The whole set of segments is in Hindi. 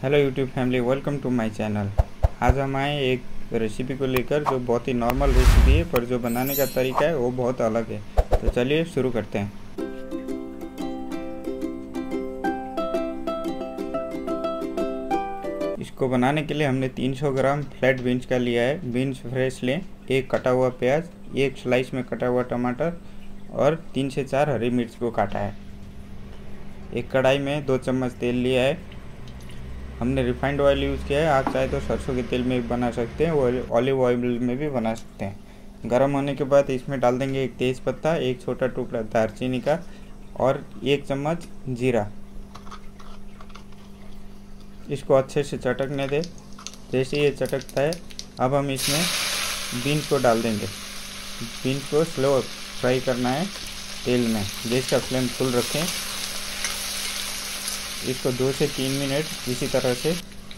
Hello YouTube family, welcome to my channel. आज हम आए एक रेसिपी को लेकर जो बहुत ही नॉर्मल रेसिपी है, पर जो बनाने का तरीका है वो बहुत अलग है। तो चलिए शुरू करते हैं। इसको बनाने के लिए हमने 300 ग्राम फ्लैट बीन्स का लिया है। बीन्स फ्रेश लें, एक कटा हुआ प्याज, एक स्लाइस में कटा हुआ टमाटर और 3 से 4 हरी मिर्च को काटा है। एक कढ़ाई में 2 चम्मच तेल लिया है। हमने रिफाइंड ऑयल यूज़ किया है। आप चाहे तो सरसों के तेल में भी बना सकते हैं और ऑलिव ऑयल में भी बना सकते हैं। गर्म होने के बाद इसमें डाल देंगे एक तेज़ पत्ता, एक छोटा टुकड़ा दालचीनी का और 1 चम्मच जीरा। इसको अच्छे से चटकने दें। जैसे ये चटकता है, अब हम इसमें बीन्स को डाल देंगे। बीन्स को स्लो फ्राई करना है तेल में। गैस का फ्लेम फुल रखें। इसको 2 से 3 मिनट इसी तरह से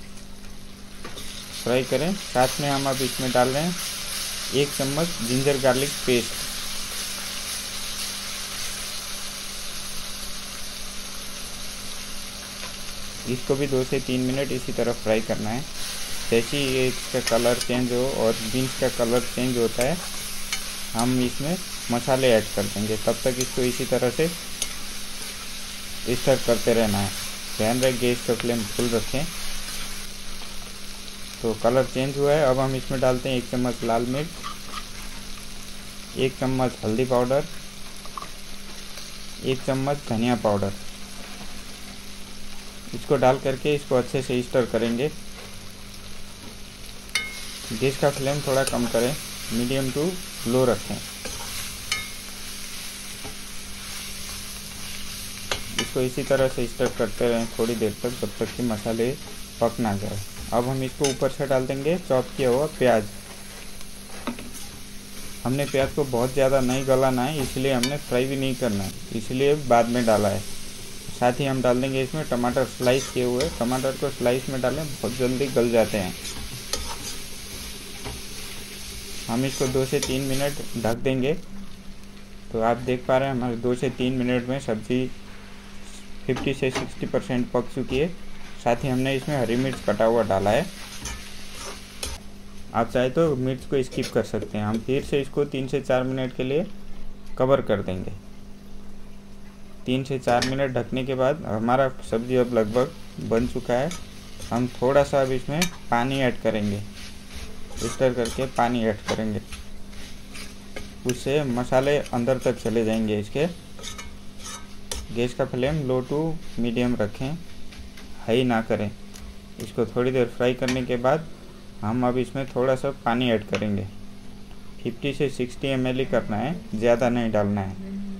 फ्राई करें। साथ में हम अब इसमें डाल रहे हैं 1 चम्मच जिंजर गार्लिक पेस्ट। इसको भी 2 से 3 मिनट इसी तरह फ्राई करना है। जैसे ही इसका कलर चेंज हो और बीन्स का कलर चेंज होता है, हम इसमें मसाले ऐड कर देंगे। तब तक इसको इसी तरह से स्टर करते रहना है। ध्यान रखें, गैस का फ्लेम फुल रखें। तो कलर चेंज हुआ है। अब हम इसमें डालते हैं 1 चम्मच लाल मिर्च, 1 चम्मच हल्दी पाउडर, 1 चम्मच धनिया पाउडर। इसको डाल करके इसको अच्छे से स्टर करेंगे। गैस का फ्लेम थोड़ा कम करें, मीडियम टू लो रखें। इसको इसी तरह से स्टर करते रहें थोड़ी देर तक, जब तक कि मसाले पक ना जाए। अब हम इसको ऊपर से डाल देंगे चॉप किया हुआ प्याज। हमने प्याज को बहुत ज़्यादा नहीं गलाना है, इसलिए हमने फ्राई भी नहीं करना है, इसलिए बाद में डाला है। साथ ही हम डाल देंगे इसमें टमाटर स्लाइस किए हुए। टमाटर को स्लाइस में डालें, बहुत जल्दी गल जाते हैं। हम इसको 2 से 3 मिनट ढक देंगे। तो आप देख पा रहे हैं हमारे 2 से 3 मिनट में सब्ज़ी 50 से 60% पक चुकी है। साथ ही हमने इसमें हरी मिर्च कटा हुआ डाला है। आप चाहे तो मिर्च को स्किप कर सकते हैं। हम फिर से इसको 3 से 4 मिनट के लिए कवर कर देंगे। 3 से 4 मिनट ढकने के बाद हमारा सब्ज़ी अब लगभग बन चुका है। हम थोड़ा सा अब इसमें पानी ऐड करेंगे, स्टर करके पानी ऐड करेंगे। उससे मसाले अंदर तक चले जाएंगे इसके। गैस का फ्लेम लो टू मीडियम रखें, हाई ना करें। इसको थोड़ी देर फ्राई करने के बाद हम अब इसमें थोड़ा सा पानी ऐड करेंगे। 50 से 60 ml ही करना है, ज़्यादा नहीं डालना है।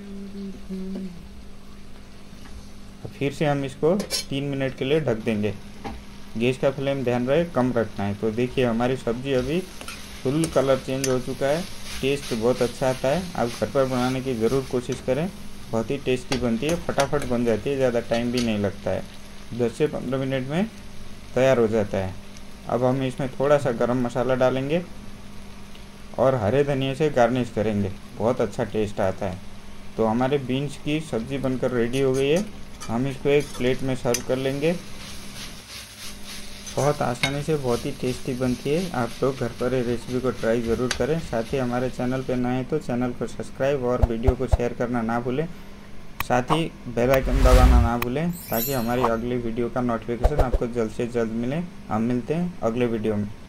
फिर से हम इसको 3 मिनट के लिए ढक देंगे। गैस का फ्लेम ध्यान रहे कम रखना है। तो देखिए हमारी सब्ज़ी अभी फुल कलर चेंज हो चुका है। टेस्ट बहुत अच्छा आता है। आप घर पर बनाने की ज़रूर कोशिश करें, बहुत ही टेस्टी बनती है, फटाफट बन जाती है, ज़्यादा टाइम भी नहीं लगता है। 10 से 15 मिनट में तैयार हो जाता है। अब हम इसमें थोड़ा सा गरम मसाला डालेंगे और हरे धनिया से गार्निश करेंगे, बहुत अच्छा टेस्ट आता है। तो हमारे बीन्स की सब्ज़ी बनकर रेडी हो गई है। हम इसको एक प्लेट में सर्व कर लेंगे। बहुत आसानी से बहुत ही टेस्टी बनती है। आप लोग घर पर ये रेसिपी को ट्राई ज़रूर करें। साथ ही हमारे चैनल पर नए हैं तो चैनल को सब्सक्राइब और वीडियो को शेयर करना ना भूलें। साथ ही बेल आइकन दबाना ना भूलें, ताकि हमारी अगली वीडियो का नोटिफिकेशन आपको जल्द से जल्द मिले। हम मिलते हैं अगले वीडियो में।